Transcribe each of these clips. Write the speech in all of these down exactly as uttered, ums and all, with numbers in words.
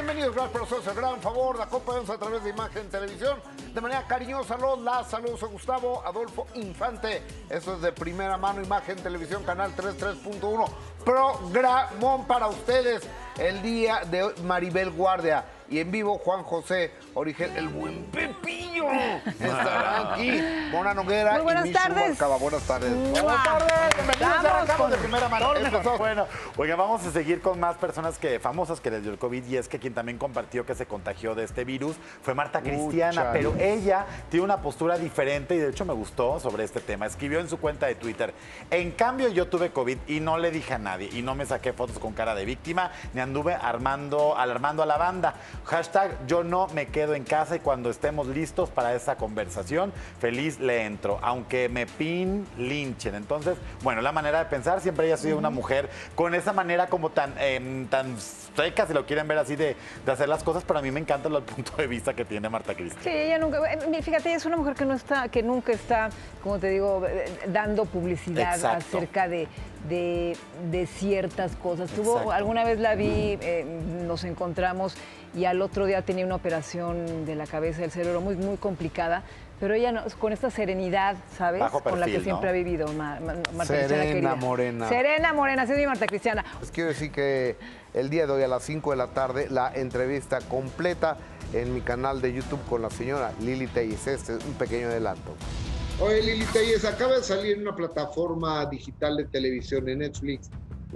bienvenidos, gracias por hacernos el gran favor de acompañarnos a través de Imagen Televisión. De manera cariñosa los la saludos a Gustavo Adolfo Infante. Esto es de primera mano, Imagen Televisión, canal treinta y tres punto uno. Programón para ustedes el día de hoy, Maribel Guardia. Y en vivo, Juan José Origel, el buen Pepillo, estará aquí. Mona Noguera Muy buenas y Michu tardes. Marcaba. Buenas tardes. Mua. Buenas tardes. Bienvenidos, Vamos arrancamos con de primera mano. Empezamos. Bueno, oiga, vamos a seguir con más personas que famosas que les dio el COVID, y es que quien también compartió que se contagió de este virus fue Marta Cristiana, Ucha. pero ella tiene una postura diferente y de hecho me gustó sobre este tema. Escribió en su cuenta de Twitter: en cambio yo tuve COVID y no le dije a nadie y no me saqué fotos con cara de víctima ni anduve armando, alarmando a la banda. Hashtag yo no me quedo en casa y cuando estemos listos para esa conversación, feliz le entro, aunque me pin linchen. Entonces, bueno, la manera de pensar, siempre ella ha sido una mujer con esa manera como tan, eh, tan seca, si lo quieren ver así, de, de hacer las cosas, pero a mí me encanta el punto de vista que tiene Marta Cristiana. Sí, ella nunca, eh, fíjate, ella es una mujer que no está, que nunca está, como te digo, eh, dando publicidad Exacto. acerca de, de, de ciertas cosas. Tuvo, Exacto. alguna vez la vi, eh, nos encontramos y al otro día tenía una operación de la cabeza del cerebro muy, muy complicada, pero ella no, con esta serenidad, ¿sabes? Bajo con la que perfil, siempre ¿no? ha vivido Ma- Ma- Marta Serena, Cristiana querida. morena. Serena Morena, así es mi Marta Cristiana. Les quiero decir que el día de hoy a las cinco de la tarde la entrevista completa en mi canal de YouTube con la señora Lili Telles. Este es un pequeño adelanto. Oye, Lili Telles, acaba de salir en una plataforma digital de televisión en Netflix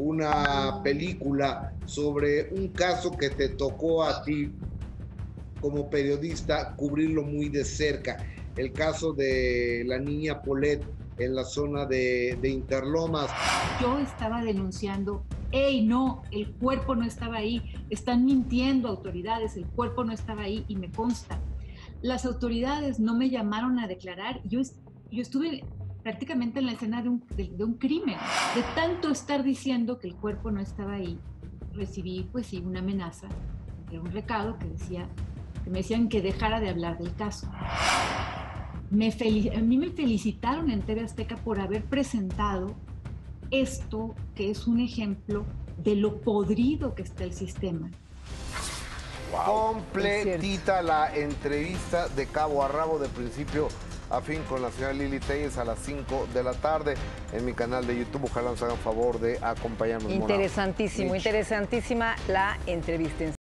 una película sobre un caso que te tocó a ti como periodista cubrirlo muy de cerca. El caso de la niña Paulette en la zona de, de Interlomas. Yo estaba denunciando, ¡ey, no! El cuerpo no estaba ahí. Están mintiendo autoridades, el cuerpo no estaba ahí y me consta. Las autoridades no me llamaron a declarar. Yo, yo estuve prácticamente en la escena de un, de, de un crimen. De tanto estar diciendo que el cuerpo no estaba ahí, recibí, pues sí, una amenaza. Era un recado que decía, que me decían que dejara de hablar del caso. Me fel- a mí me felicitaron en T V Azteca por haber presentado esto, que es un ejemplo de lo podrido que está el sistema. Wow. Completita la entrevista de cabo a rabo, de principio a fin, con la señora Lili Telles a las cinco de la tarde en mi canal de YouTube. Ojalá nos hagan favor de acompañarnos. Mona. Interesantísimo, Mitch. interesantísima la entrevista.